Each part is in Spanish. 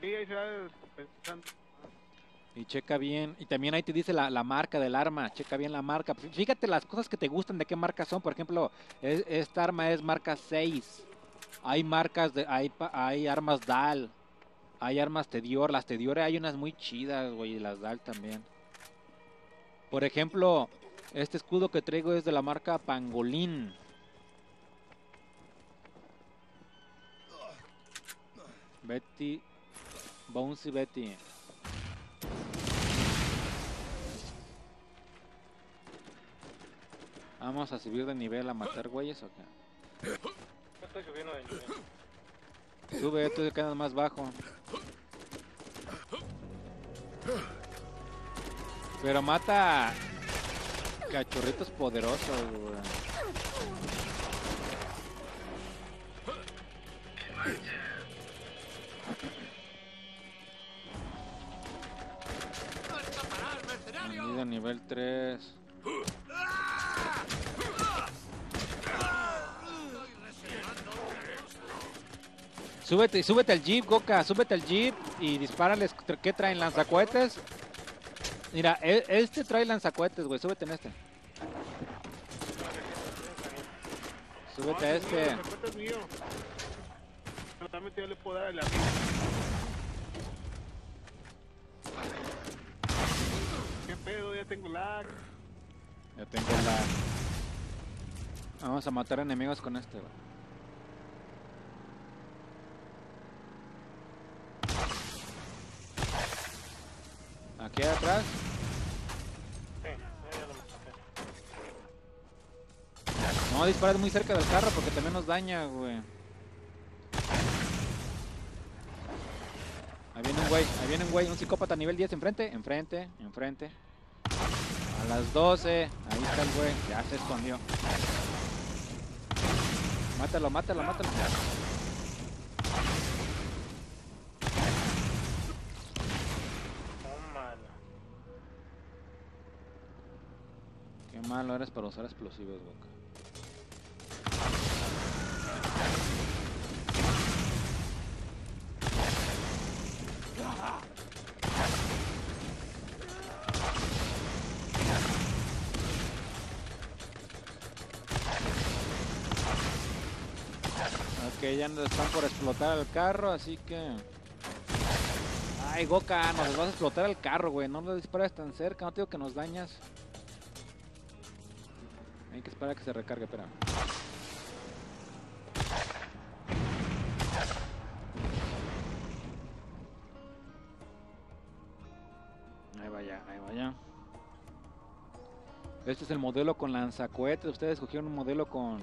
ahí se va pensando. Y checa bien. Y también ahí te dice la marca del arma. Checa bien la marca. Fíjate las cosas que te gustan, de qué marca son. Por ejemplo, esta arma es marca 6. Hay marcas hay armas DAL. Hay armas Tedior. Las Tedior hay unas muy chidas, güey. Y las DAL también. Por ejemplo, este escudo que traigo es de la marca Pangolin. Betty. Bouncy Betty. Vamos a subir de nivel a matar güeyes o qué. No estoy subiendo de nivel. Sube, tú quedas más bajo. Pero mata cachorritos poderosos, güey. Vendido nivel 3. Súbete al jeep, Goka, súbete al jeep y dispárales. ¿Qué traen? ¿Lanzacohetes? Mira, este trae lanzacohetes, güey, súbete en este. Súbete a este. El es mío. Totalmente yo le puedo dar a la vida. ¿Qué pedo? Ya tengo lag. Ya tengo la... Vamos a matar enemigos con este, güey. Aquí atrás. Sí, ya lo maté. No dispares muy cerca del carro porque también nos daña, güey. Ahí viene un güey, un psicópata nivel 10 enfrente. A las 12. Ahí está el güey, ya se escondió. Mátalo. Tómalo. Qué malo eres para usar explosivos, güey. Ok, ya nos están por explotar el carro, así que... Ay, Goka, nos vas a explotar el carro, güey. No lo dispares tan cerca, no te digo que nos dañas. Hay que esperar a que se recargue, espera. Ahí vaya. Este es el modelo con lanzacohetes. Ustedes escogieron un modelo con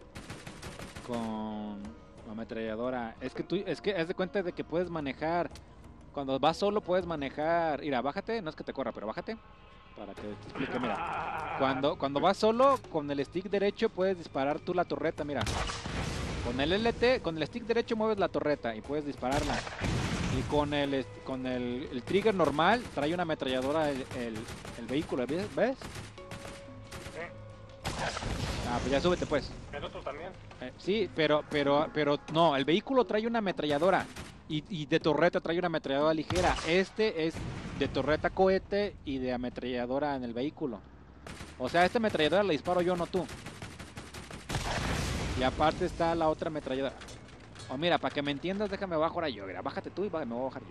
ametralladora. Es que haz de cuenta de que puedes manejar. Cuando vas solo puedes manejar. Mira, bájate, no es que te corra, pero bájate. Para que te explique, mira. Cuando vas solo, con el stick derecho puedes disparar tú la torreta, mira. Con el LT, con el stick derecho mueves la torreta y puedes dispararla. Y con el trigger normal trae una ametralladora el vehículo, ¿ves? Sí. Ah, pues ya súbete pues. El otro también. Sí, pero no, el vehículo trae una ametralladora y de torreta trae una ametralladora ligera. Este es de torreta cohete y de ametralladora en el vehículo. O sea, esta ametralladora la disparo yo, no tú. Y aparte está la otra ametralladora. O mira, para que me entiendas, déjame bajar ahora yo. Mira, bájate tú y me voy a bajar yo.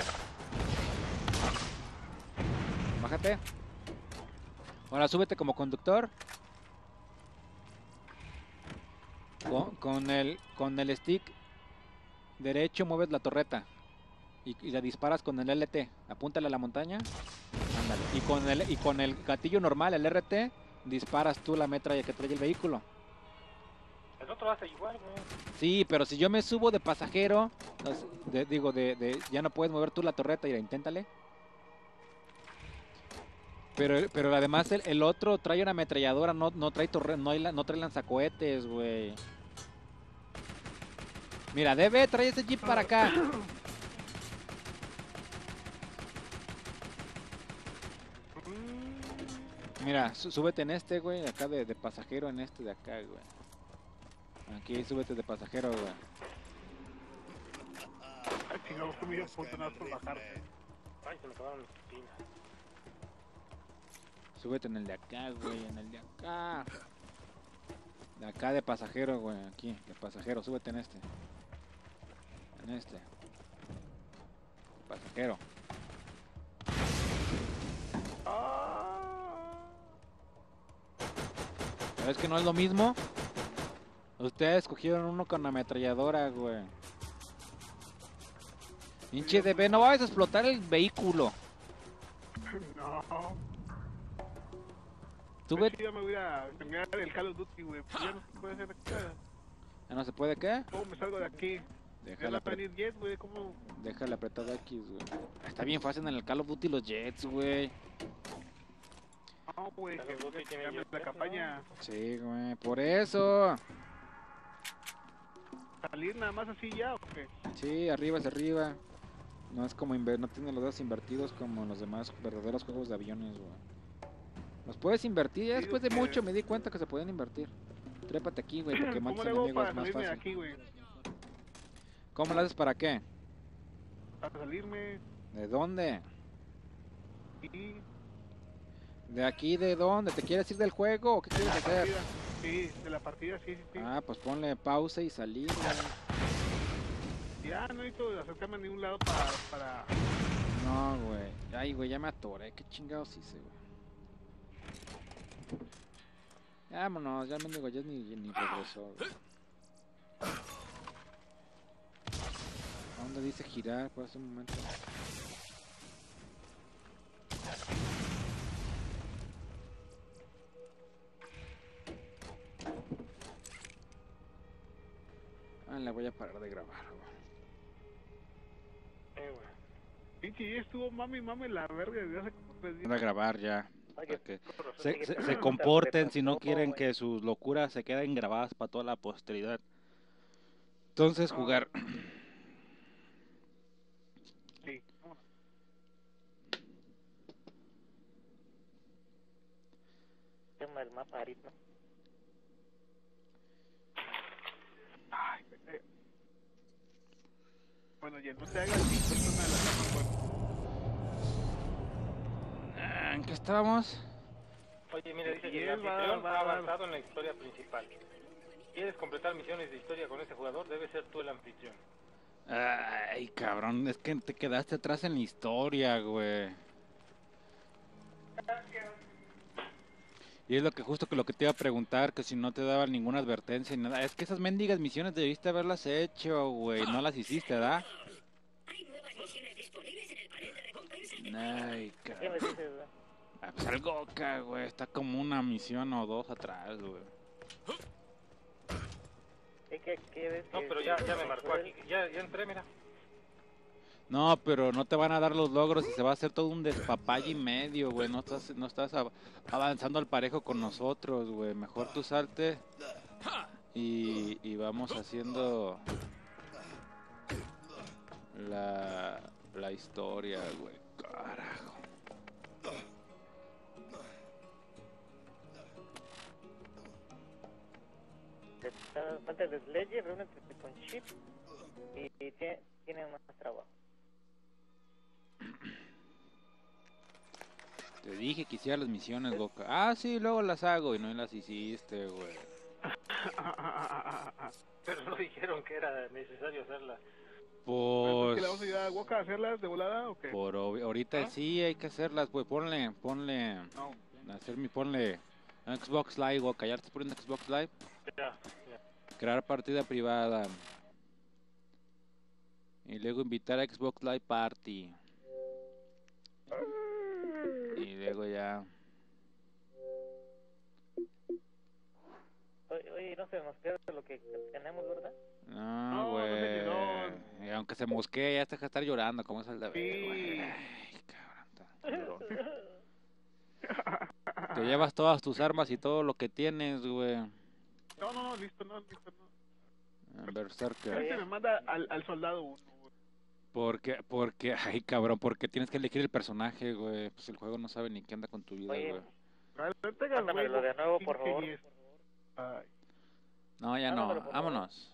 Bájate. Ahora súbete como conductor. Con el stick derecho mueves la torreta y la disparas con el LT. Apúntale a la montaña. Ándale. Y con el gatillo normal, el RT, disparas tú la metralla que trae el vehículo. El otro hace igual, güey. Sí, pero si yo me subo de pasajero, ya no puedes mover tú la torreta. Y inténtale. Pero además el otro trae una ametralladora, no trae no trae lanzacohetes, güey. Mira, trae ese jeep para acá. Mira, súbete en este, güey, acá de pasajero en este de acá, güey. Aquí súbete de pasajero, güey. chingamos que me dio afortunado por bajarte. Ay, se me acabaron mis pilas. Súbete en el de acá, güey, en el de acá. De acá de pasajero, güey, aquí, de pasajero, súbete en este. En este. Pasajero. ¿Sabes que no es lo mismo? Ustedes escogieron uno con ametralladora, güey. Pinche DB, no vayas a explotar el vehículo. No. Tú Yo ve... ya me voy a cambiar el Call of Duty, güey. Pues ya no se puede hacer acá. ¿Ya no se puede qué? ¿Cómo me salgo de aquí? Déjale, Va a venir Jet, güey. ¿Cómo? déjale apretado X, güey. Está bien fácil en el Call of Duty los jets, güey. No, güey. Call of Duty Que tiene cambie la Jet, campaña. Sí, güey, por eso. ¿Salir nada más así ya o qué? Sí, arriba es arriba. No es como no tiene los dedos invertidos como los demás verdaderos juegos de aviones, güey. Los puedes invertir, ya Sí, después de que- mucho me di cuenta que se pueden invertir. Trépate aquí, güey, porque ¿Cómo matas le hago enemigos para más salirme de fácil. aquí, güey? ¿Cómo lo haces para qué? Para salirme. ¿De dónde? Sí. ¿De aquí de dónde? ¿Te quieres ir del juego o qué quieres hacer? Partida. Sí, de la partida, sí, sí, sí. Ah, pues ponle pausa y salir, güey. Ya no necesito acercarme a ningún lado para... No, güey. Ay, güey, ya me atoré. ¿Qué chingados hice, güey? Ya, vámonos, ya me digo, ya ni regresó, güey. ¿A dónde dice girar? Por un momento. Ah, le voy a parar de grabar, güey. Güey. Pinche, ya estuvo mami la verga desde hace como 3 días. Voy a grabar ya. Oye, Para que por razón se, sigue se, se pensando, comporten si no güey. quieren que sus locuras se queden grabadas para toda la posteridad. Entonces, jugar. Sí, vámonos. Tema el mapa ahorita. Ay, bueno, ya no te hagas pinche zona de la cama, güey. ¿En qué estábamos? Oye, mira, dice Y que el él va- anfitrión va- ha va- avanzado en la historia principal. ¿Quieres completar misiones de historia con este jugador? Debe ser tú el anfitrión. Ay, cabrón, es que te quedaste atrás en la historia, güey. Y es lo que justo que lo que te iba a preguntar, que si no te daban ninguna advertencia ni nada. Es que esas mendigas misiones debiste haberlas hecho, güey. No las hiciste, ¿verdad? Hay nuevas misiones disponibles en el panel de recompensas de Ay, ¿Qué me cabrón. dices, güey? Ah, pues el Goka, güey. Está como una misión o dos atrás, güey. ¿Qué ves? No, pero ya me marcó aquí. Ya entré, mira. No, pero no te van a dar los logros y se va a hacer todo un despapalle y medio, güey. No estás avanzando al parejo con nosotros, güey. Mejor tú salte y vamos haciendo la historia, güey. Carajo. Falta de Sledge, reúnete con Chip y tiene más trabajo. Te dije que hiciera las misiones, Goka. Ah, sí, luego las hago y no las hiciste, güey. Pero no dijeron que era necesario hacerla. ¿Qué le vamos a Pues... ayudar a Waka a hacerlas de volada o qué? ahorita ¿Ah? sí hay que hacerlas, güey. Ponle... No. Ponle... Xbox Live, Goka. ¿Ya estás poniendo Xbox Live? Ya. Crear partida privada. Y luego invitar a Xbox Live Party. Y luego ya... Oye, no se nos queda lo que tenemos, ¿verdad? No, No, güey. no se quedó. Y aunque se mosquee, ya te deja estar llorando, como es el de Sí. güey. Ay, cabrón, tan llorón. Te llevas todas tus armas y todo lo que tienes, güey. No, listo, no. Berserker. Este me manda al soldado uno, güey. Ay, cabrón, porque tienes que elegir el personaje, güey. Pues el juego no sabe ni qué anda con tu vida, Oye, güey. Mándamelo Mándamelo de nuevo, por favor. Ay. No, ya no. Mándamelo, por favor. Vámonos.